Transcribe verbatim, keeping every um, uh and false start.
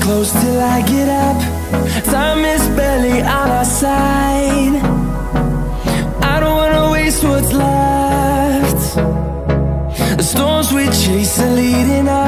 close till I get up. Time is barely on our side. I don't wanna waste what's left. The storms we chase are leading us.